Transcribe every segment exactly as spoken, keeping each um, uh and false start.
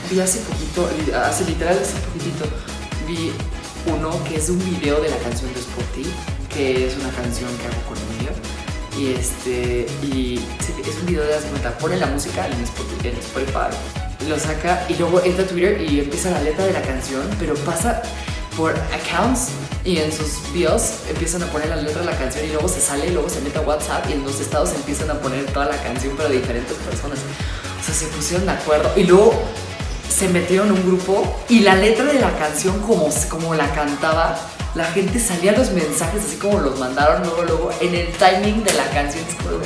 vi hace poquito, hace literal hace poquitito, vi uno que es un video de la canción de Spotty, que es una canción que hago con Emilia. Y este, y es un video de las cuenta, pone la música en Spotify, en Spotify, lo saca y luego entra a Twitter y empieza la letra de la canción, pero pasa por accounts y en sus bios empiezan a poner la letra de la canción y luego se sale y luego se mete a WhatsApp y en los estados empiezan a poner toda la canción pero de diferentes personas. O sea, se pusieron de acuerdo y luego se metieron en un grupo y la letra de la canción como, como la cantaba, la gente salía los mensajes así como los mandaron luego, luego en el timing de la canción. Es como,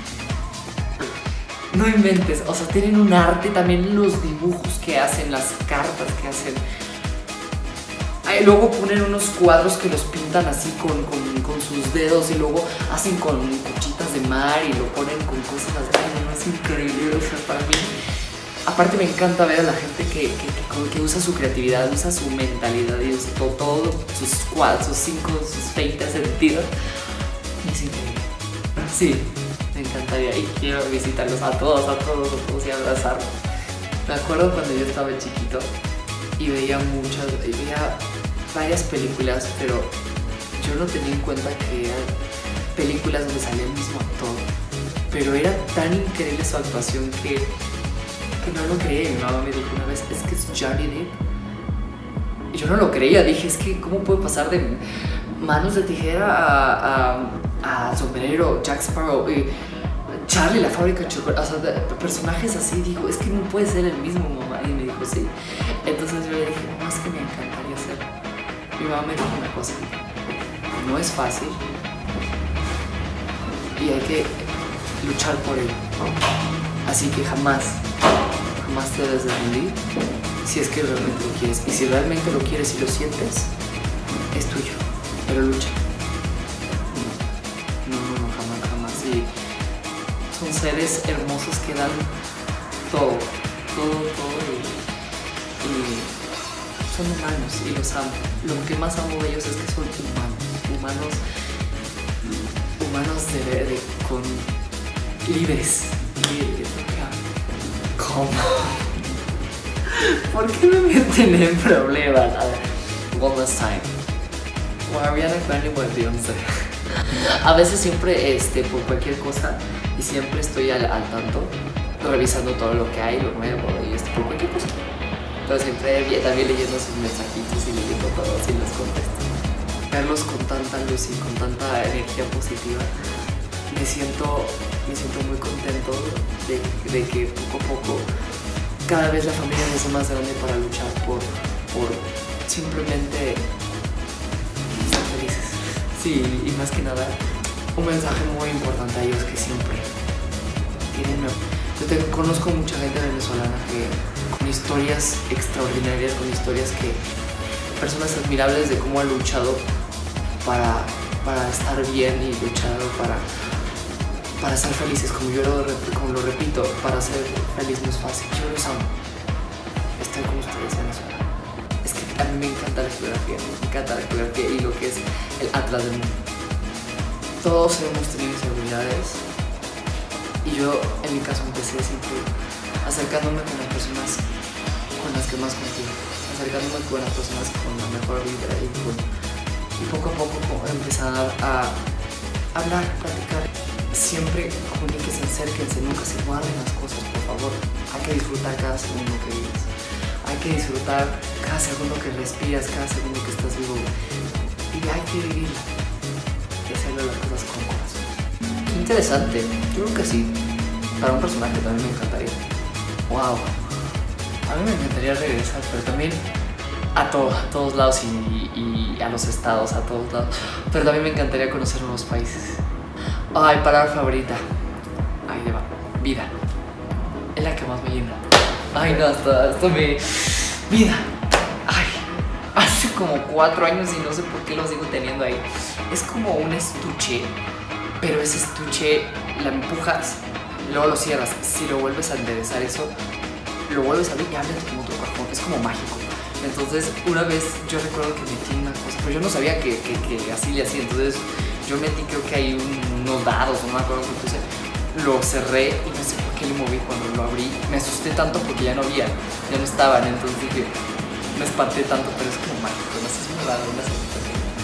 no inventes, o sea, tienen un arte, también los dibujos que hacen, las cartas que hacen. Ay, luego ponen unos cuadros que los pintan así con, con, con sus dedos y luego hacen con cuchitas de mar y lo ponen con cosas así. Ay, no, es increíble, o sea, para mí. Aparte me encanta ver a la gente que, que, que, que usa su creatividad, usa su mentalidad y usa todo, todo sus cuadros, sus cinco, sus veinte sentidos. Es increíble. Sí, me encantaría y quiero visitarlos a todos, a todos, a todos y abrazarlos. Me acuerdo cuando yo estaba chiquito y veía muchas, y veía varias películas, pero yo no tenía en cuenta que eran películas donde salía el mismo actor. Pero era tan increíble su actuación que... que no lo creía. Mi mamá me dijo una vez, es que es Johnny Depp. Y yo no lo creía, dije, es que ¿cómo puede pasar de Manos de Tijera a, a, a Sombrero, Jack Sparrow, y Charlie la fábrica de chocolate? O sea, de, de personajes así, digo, es que no puede ser el mismo, mamá. Y me dijo, sí. Entonces yo le dije, no, es que me encantaría ser. Mi mamá me dijo una cosa, no es fácil y hay que luchar por ello. Así que jamás Jamás te debes de rendir si es que realmente lo quieres. Y si realmente lo quieres y lo sientes, es tuyo. Pero lucha. No, no, no, jamás, jamás. Y son seres hermosos que dan todo, todo, todo. Y, y son humanos y los amo. Lo que más amo de ellos es que son humanos. Humanos, humanos de, de, con libres. Y es lo que amo. ¿Cómo? ¿Por qué me meten en problemas? A ver, one last time. O Ariana Grande o Beyoncé. A veces siempre, este, por cualquier cosa, y siempre estoy al, al tanto, revisando todo lo que hay, lo nuevo, y esto, por cualquier cosa. Pero siempre también leyendo sus mensajitos y leyendo todo, así los contesto. Verlos con tanta luz y con tanta energía positiva, me siento, me siento muy contento de, de que poco a poco cada vez la familia se hace más grande para luchar por, por simplemente estar felices. Sí, y más que nada, un mensaje muy importante a ellos que siempre tienen. Yo te, conozco mucha gente venezolana que con historias extraordinarias, con historias que, personas admirables de cómo han luchado para, para estar bien y luchado para para ser felices, como yo lo, como lo repito, para ser feliz no es fácil. Yo los amo. Estoy con ustedes, Venezuela. Es que a mí me encanta la geografía, me encanta la geografía y lo que es el atlas del mundo. Todos hemos tenido inseguridades y yo, en mi caso, empecé siempre acercándome con las personas con las que más confío, acercándome con las personas con la mejor vibra y, con, y poco a poco empezar a hablar, platicar. Siempre comuníquense, acérquense, nunca se guarden las cosas, por favor. Hay que disfrutar cada segundo que vives. Hay que disfrutar cada segundo que respiras, cada segundo que estás vivo. Y hay que vivirla. Y hacerle las cosas con corazón. Qué interesante. Yo creo que sí. Para un personaje también me encantaría. Wow. A mí me encantaría regresar, pero también a, todo, a todos lados y, y a los estados, a todos lados. Pero también me encantaría conocer nuevos países. Ay, palabra favorita. Ahí le va. Vida. Es la que más me llena. Ay, no, esto, esto me... Vida. Ay, hace como cuatro años y no sé por qué lo sigo teniendo ahí. Es como un estuche, pero ese estuche la empujas, luego lo cierras. Si lo vuelves a enderezar eso, lo vuelves a abrir y abres como otro cajón. Es como mágico. Entonces, una vez yo recuerdo que metí una cosa, pero yo no sabía que, que, que así le hacía. Entonces, yo metí creo que hay un, unos dados, no me acuerdo qué puse. Lo cerré y no sé por qué Kelly Movie cuando lo abrí. Me asusté tanto porque ya no había, ya no estaban, entonces dije, me espanté tanto, pero es como mágico, no sé si me va a dar una sensación.